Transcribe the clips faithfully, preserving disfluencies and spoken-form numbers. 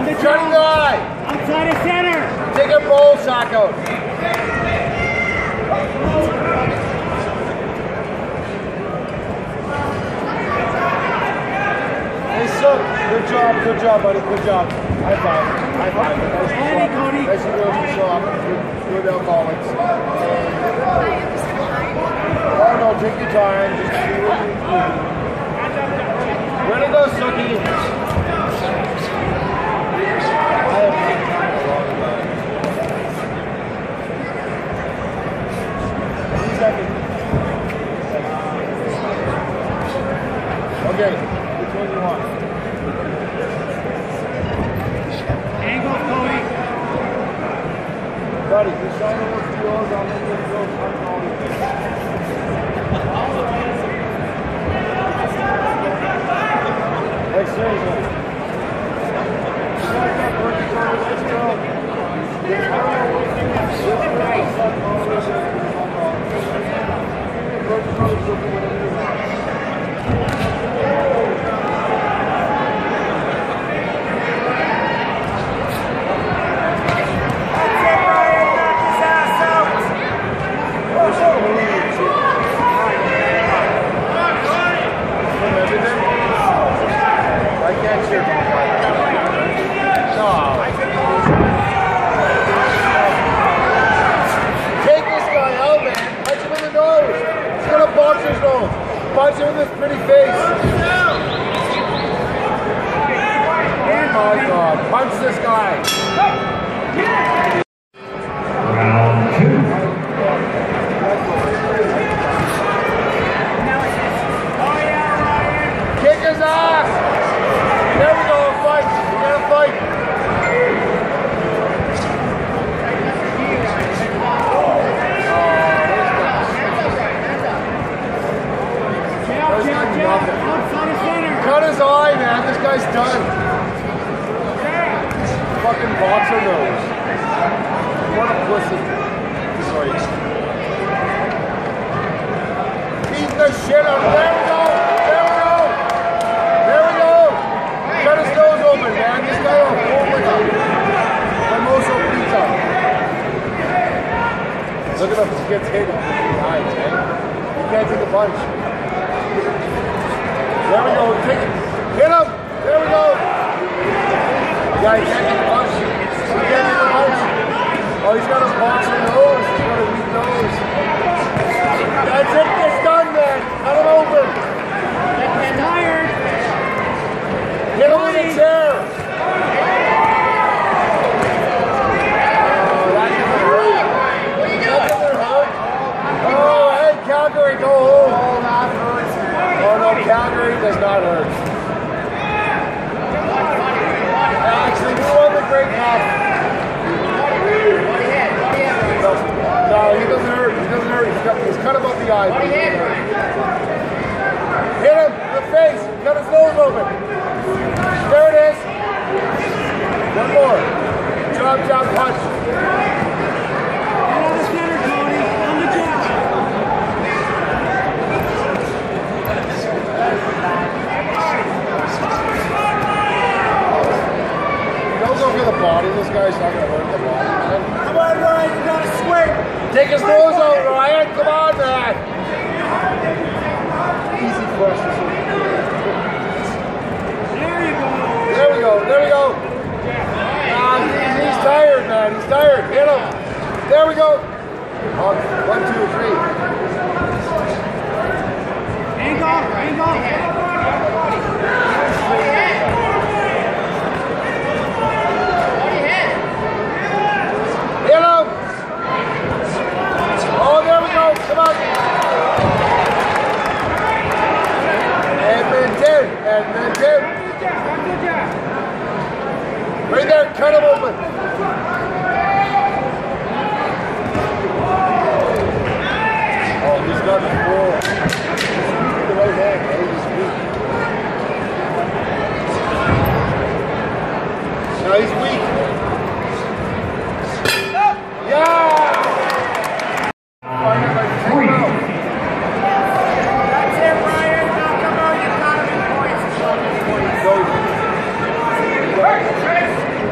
Shut the eye. Outside of center. Take a ball sack out. Hey, son. Good job, good job, buddy. Good job. High five. High five. Nice Hey, Cody. Nice and real soft. Good, good alcoholics. Oh, no, take your time. Just see what you do. Where to go, Suki? I have no time to long about it. Two seconds. Okay, which one do you want? Angle, Cody. Buddy, just show me what's yours. I'll make it go. I'm calling you. Let's go. Punch him in this pretty face. Oh my God. Punch this guy. Round two. Kick his ass. There we go. Fight. We gotta fight. Cut his eye, man. This guy's done. Fucking boxer nose. What a pussy. Sorry. Beat the shit out of him. There we go. There we go. There we go. Cut his nose open, man. This guy will hold like a mimosa pizza. Look at him. He gets hit in the eyes, man. He can't take a punch. There we go, take it. Hit him! There we go! Yeah, he can't get the punch. He can't get the punch. Oh, he's got a boxer nose. He's got a weak nose. That's it, it's done, man. Cut him open. He's tired. Hit him with a chair. Oh, that doesn't hurt. That doesn't hurt. Oh, hey, Calgary, go home. Oh, that hurts. Oh no, Calgary does not hurt. Actually, who won the Great Cup? No, no, he doesn't hurt. He doesn't hurt. He's, got, he's cut above the eyes. Hit him in the face. Cut his nose open. There it is. One more. Jab, jab, punch. Another center, Cody. On the jab. Don't go for the body. This guy's not going to hurt the body, man. Come on, Ryan. You got to swing. Take his nose out, Ryan. Come on, man. Easy question. There you go. There we go. There we go. Ah, he's, he's tired, man. He's tired. Hit him. There we go. Oh, one, two, three. Angle. Angle. Hit him! Oh, there we go. Come on. And then ten. And then ten. Right there. Cut him open. Oh, he's got the ball. The right hand. Oh, he's weak. No, he's weak. Yeah! Three. That's it, Ryan. Now come on. You got him in points. Go.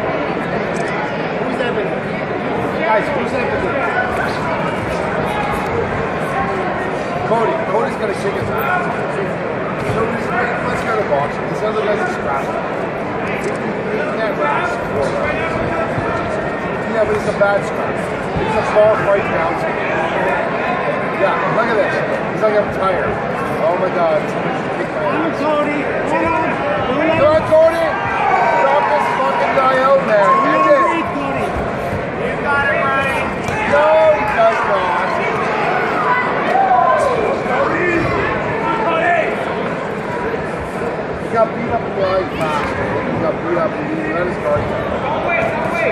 Cody. Cody's gonna shake his ass. So let's go to boxing. This other guy's a scrapper. He can't last four rounds. Yeah, but he's a bad scrapper. He's a small fight bouncer. Yeah, look at this. He's like I'm tired. Oh my God. Come on, Cody. Hold on. Come on, Cody. Knock this fucking guy out, man. End it. Cody. You got it, Ryan. No, he does not. He got beat up in the eye fast. He got beat up and he let his guard down. Don't wait, don't wait.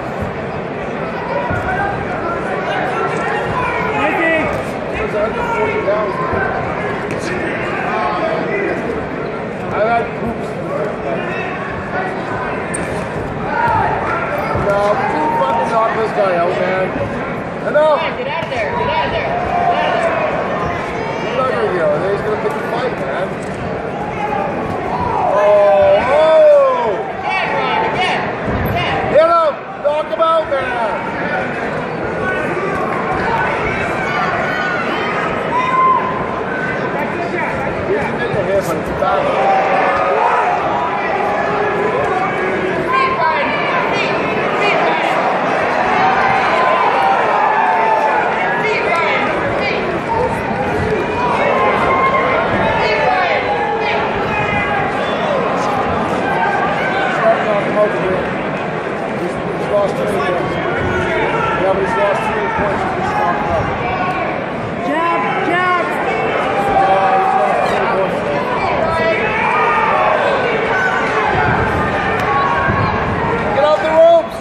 Nicky. It was one hundred forty pounds. I've had poops. No, you fucking knock this guy out, man. Enough! Get out of there! Get out of there! Get out of there! He's not gonna go. He's gonna pick a fight, man. Oh! Oh! Again, Ryan! Again! Again! Hit him! Knock him out, man! He didn't take a hit, but it's a battle. He's lost too many points. Yeah, but he's lost too many points. He's stopped up. Jab, jab. Uh, he's lost too many points. Get off the ropes!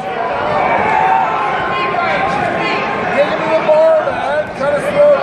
Take him to the bar, man. Cut his throat.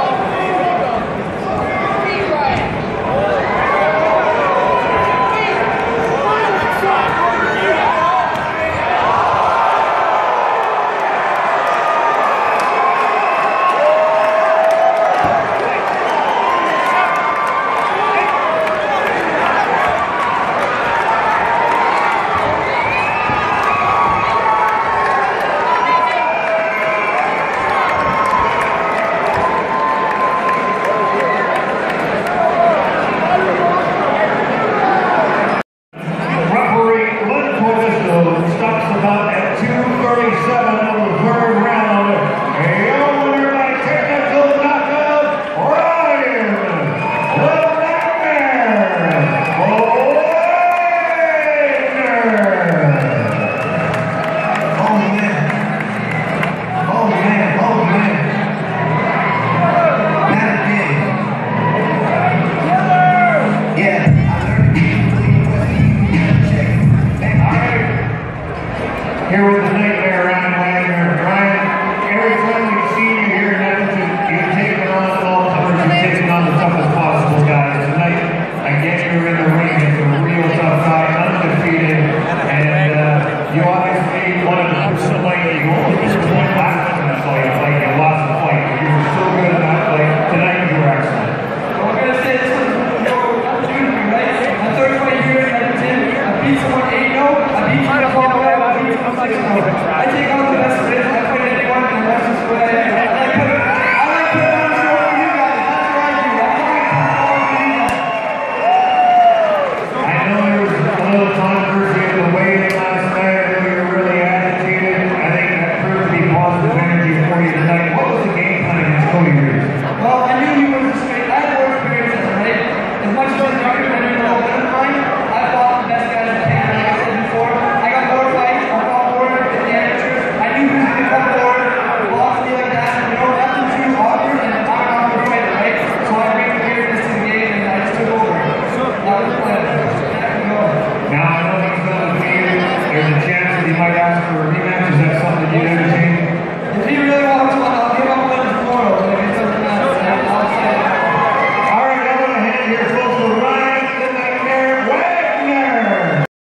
Here with the nightmare around Wagner. Ryan, every time we see you here in Edmonton, you've taken on all comers, you've taken on the toughest possible guys. Tonight, again, you're in the ring, it's a real tough guy, undefeated, and uh, you obviously wanted to push the fight. You almost missed one last in the fight, like you lost the fight. You were so good in that fight. Tonight, you were excellent. Well, I'm going to say this was an opportunity, right? I'm thirty-five years in Edmonton. I beat someone eight oh. I beat you in Colorado. I take all the best of it. I put anyone in the rest of the way. I like put it, I like put it on the show for you guys. That's what I do. I like put it on for you guys. I know there was a little controversy in the weigh-in last night. I know you're really agitated. I think that proved to be positive energy for you tonight. What was the game plan against Cody Ries? Well, I knew he was a straight. I had more experience than him, right? As much as I was younger than him, a little bit of mine, I fought the best guys in Canada, like I said before. I got more fights. I fought more than the amateurs. I knew who was going to come forward, box me like that. You know, nothing too awkward, and I'm not going to fight, right? So I bring preparedness to the game, and I just took over. That was the plan. Now, I know he's not with you. There's a chance that he might ask for a rematch. Is that something you do?